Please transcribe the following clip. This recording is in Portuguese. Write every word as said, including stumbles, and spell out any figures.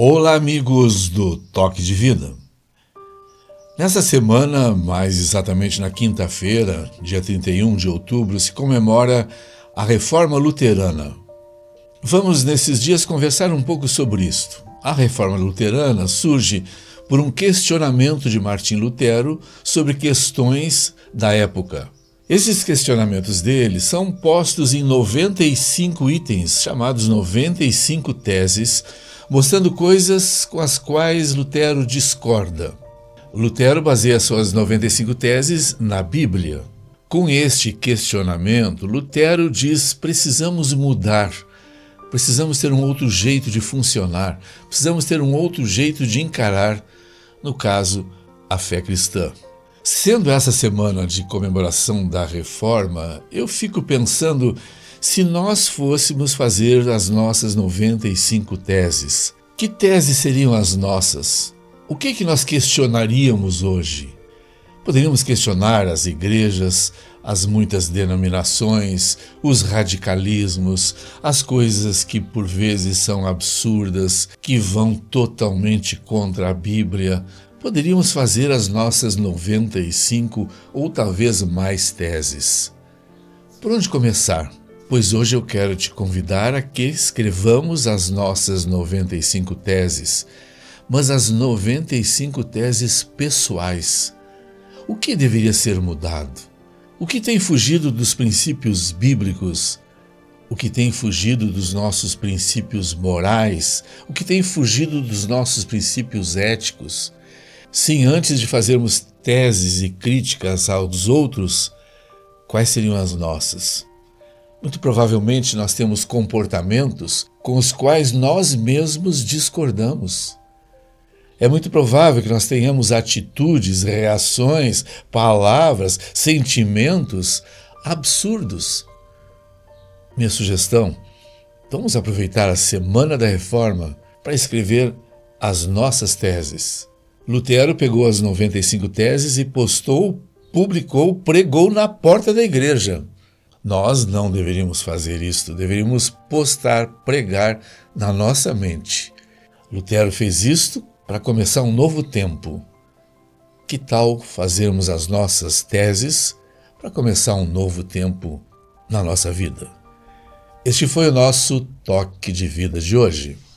Olá, amigos do Toque de Vida. Nessa semana, mais exatamente na quinta-feira, dia trinta e um de outubro, se comemora a Reforma Luterana. Vamos, nesses dias, conversar um pouco sobre isto. A Reforma Luterana surge por um questionamento de Martim Lutero sobre questões da época. Esses questionamentos dele são postos em noventa e cinco itens, chamados noventa e cinco teses, mostrando coisas com as quais Lutero discorda. Lutero baseia suas noventa e cinco teses na Bíblia. Com este questionamento, Lutero diz: precisamos mudar, precisamos ter um outro jeito de funcionar, precisamos ter um outro jeito de encarar, no caso, a fé cristã. Sendo essa semana de comemoração da Reforma, eu fico pensando, se nós fôssemos fazer as nossas noventa e cinco teses, que teses seriam as nossas? O que, que nós questionaríamos hoje? Poderíamos questionar as igrejas, as muitas denominações, os radicalismos, as coisas que por vezes são absurdas, que vão totalmente contra a Bíblia. Poderíamos fazer as nossas noventa e cinco ou talvez mais teses. Por onde começar? Pois hoje eu quero te convidar a que escrevamos as nossas noventa e cinco teses, mas as noventa e cinco teses pessoais. O que deveria ser mudado? O que tem fugido dos princípios bíblicos? O que tem fugido dos nossos princípios morais? O que tem fugido dos nossos princípios éticos? Sim, antes de fazermos teses e críticas aos outros, quais seriam as nossas? Muito provavelmente nós temos comportamentos com os quais nós mesmos discordamos. É muito provável que nós tenhamos atitudes, reações, palavras, sentimentos absurdos. Minha sugestão: vamos aproveitar a Semana da Reforma para escrever as nossas teses. Lutero pegou as noventa e cinco teses e postou, publicou, pregou na porta da igreja. Nós não deveríamos fazer isto, deveríamos postar, pregar na nossa mente. Lutero fez isto para começar um novo tempo. Que tal fazermos as nossas teses para começar um novo tempo na nossa vida? Este foi o nosso Toque de Vida de hoje.